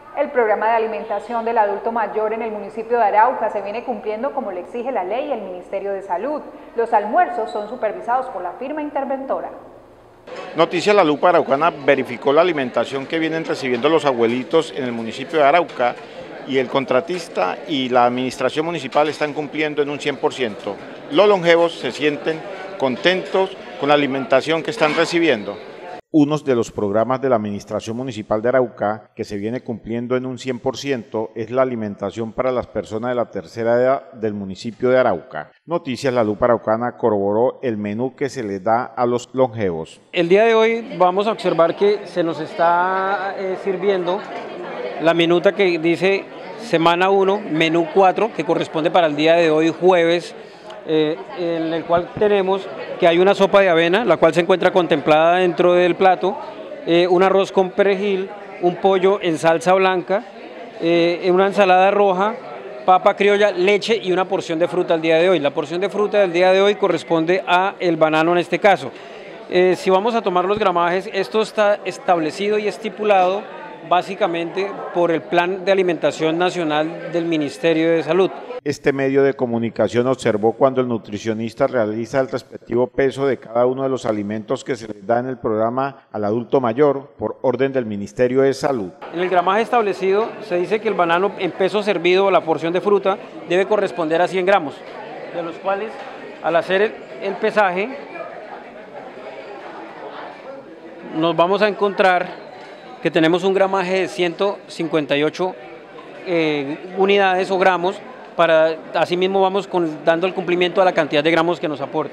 El programa de alimentación del adulto mayor en el municipio de Arauca se viene cumpliendo como le exige la ley y el Ministerio de Salud. Los almuerzos son supervisados por la firma interventora. Noticias La Lupa Araucana verificó la alimentación que vienen recibiendo los abuelitos en el municipio de Arauca y el contratista y la administración municipal están cumpliendo en un 100%. Los longevos se sienten contentos con la alimentación que están recibiendo. Uno de los programas de la Administración Municipal de Arauca que se viene cumpliendo en un 100% es la alimentación para las personas de la tercera edad del municipio de Arauca. Noticias La Lupa Araucana corroboró el menú que se les da a los longevos. El día de hoy vamos a observar que se nos está sirviendo la minuta que dice semana 1, menú 4, que corresponde para el día de hoy jueves, en el cual tenemos que hay una sopa de avena, la cual se encuentra contemplada dentro del plato, un arroz con perejil, un pollo en salsa blanca, una ensalada roja, papa criolla, leche y una porción de fruta el día de hoy. La porción de fruta del día de hoy corresponde a el banano en este caso. Si vamos a tomar los gramajes, esto está establecido y estipulado básicamente por el Plan de Alimentación Nacional del Ministerio de Salud. Este medio de comunicación observó cuando el nutricionista realiza el respectivo peso de cada uno de los alimentos que se les da en el programa al adulto mayor por orden del Ministerio de Salud. En el gramaje establecido se dice que el banano en peso servido o la porción de fruta debe corresponder a 100 gramos, de los cuales al hacer el pesaje nos vamos a encontrar que tenemos un gramaje de 158 unidades o gramos. Asimismo vamos dando el cumplimiento a la cantidad de gramos que nos aporta.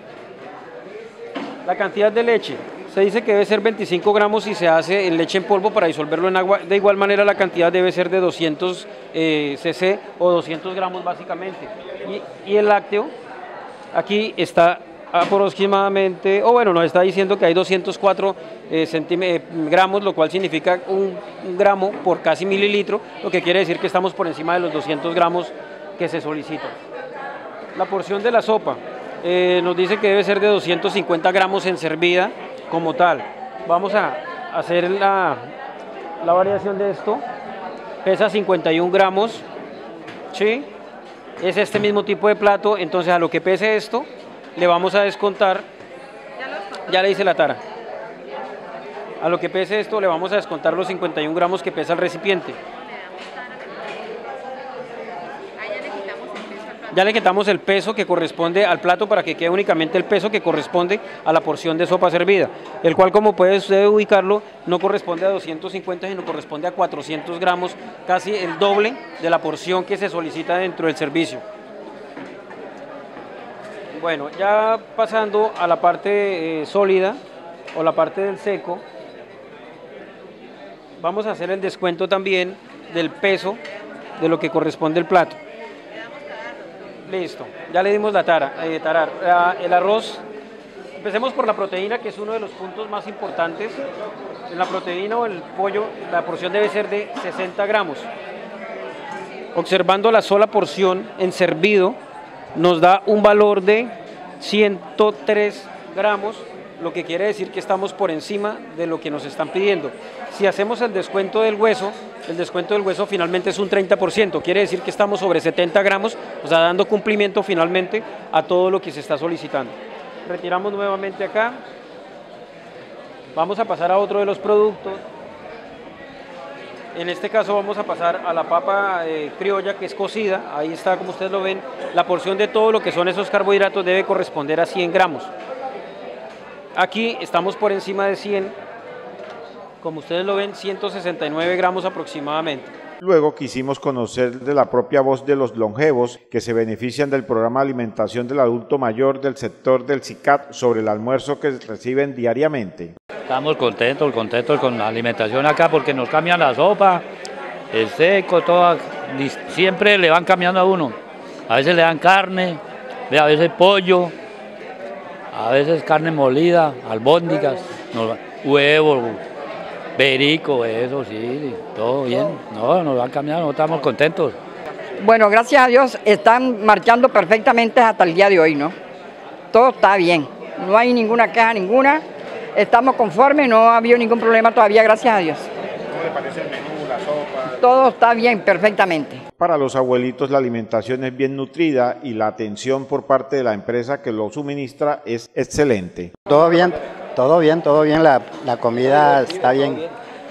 La cantidad de leche, se dice que debe ser 25 gramos si se hace en leche en polvo para disolverlo en agua. De igual manera la cantidad debe ser de 200 cc o 200 gramos básicamente. Y el lácteo, aquí está aproximadamente, nos está diciendo que hay 204 gramos, lo cual significa un gramo por casi mililitro, lo que quiere decir que estamos por encima de los 200 gramos que se solicitan. La porción de la sopa nos dice que debe ser de 250 gramos en servida como tal. Vamos a hacer la variación de esto. Pesa 51 gramos, ¿sí? Es este mismo tipo de plato, entonces a lo que pese esto le vamos a descontar, ya le hice la tara, a lo que pese esto le vamos a descontar los 51 gramos que pesa el recipiente. Ya le quitamos el peso que corresponde al plato para que quede únicamente el peso que corresponde a la porción de sopa servida, el cual, como puede usted ubicarlo, no corresponde a 250 sino corresponde a 400 gramos, casi el doble de la porción que se solicita dentro del servicio. Bueno, ya pasando a la parte sólida o la parte del seco, vamos a hacer el descuento también del peso de lo que corresponde al plato. Listo, ya le dimos la tarar. El arroz, empecemos por la proteína, que es uno de los puntos más importantes. En la proteína o el pollo, la porción debe ser de 60 gramos. Observando la sola porción en servido, nos da un valor de 103 gramos, lo que quiere decir que estamos por encima de lo que nos están pidiendo. Si hacemos el descuento del hueso finalmente es un 30%, quiere decir que estamos sobre 70 gramos, o sea, dando cumplimiento finalmente a todo lo que se está solicitando. Retiramos nuevamente acá, vamos a pasar a otro de los productos. En este caso vamos a pasar a la papa criolla, que es cocida. Ahí está, como ustedes lo ven, la porción de todo lo que son esos carbohidratos debe corresponder a 100 gramos. Aquí estamos por encima de 100, como ustedes lo ven, 169 gramos aproximadamente. Luego quisimos conocer de la propia voz de los longevos que se benefician del programa de alimentación del adulto mayor del sector del SICAP sobre el almuerzo que reciben diariamente. Estamos contentos con la alimentación acá porque nos cambian la sopa, el seco, todo, siempre le van cambiando a uno. A veces le dan carne, a veces pollo, a veces carne molida, albóndigas, huevos, perico, eso sí, todo bien. No, nos van cambiando, no estamos contentos. Bueno, gracias a Dios están marchando perfectamente hasta el día de hoy, ¿no? Todo está bien, no hay ninguna queja, estamos conformes, no ha habido ningún problema todavía, gracias a Dios. ¿Cómo le parece el menú, la Todo está bien, perfectamente. Para los abuelitos la alimentación es bien nutrida y la atención por parte de la empresa que lo suministra es excelente. Todo bien, la comida está bien.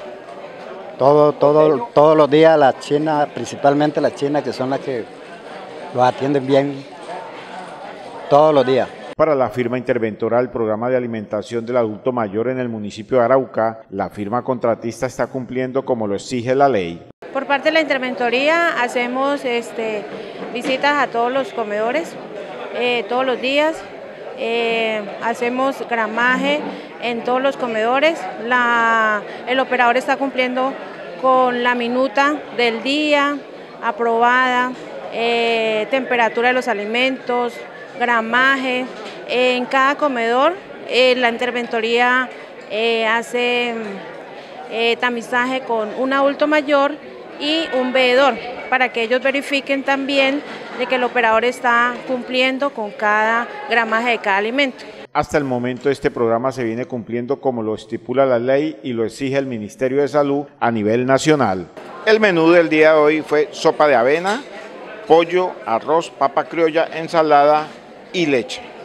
Todos los días las chinas, principalmente las chinas que son las que los atienden bien todos los días. Para la firma interventora del programa de alimentación del adulto mayor en el municipio de Arauca, la firma contratista está cumpliendo como lo exige la ley. Por parte de la interventoría hacemos visitas a todos los comedores todos los días, hacemos gramaje en todos los comedores, el operador está cumpliendo con la minuta del día, aprobada, temperatura de los alimentos, gramaje. En cada comedor la interventoría hace tamizaje con un adulto mayor y un veedor para que ellos verifiquen también de que el operador está cumpliendo con cada gramaje de cada alimento. Hasta el momento este programa se viene cumpliendo como lo estipula la ley y lo exige el Ministerio de Salud a nivel nacional. El menú del día de hoy fue sopa de avena, pollo, arroz, papa criolla, ensalada y leche.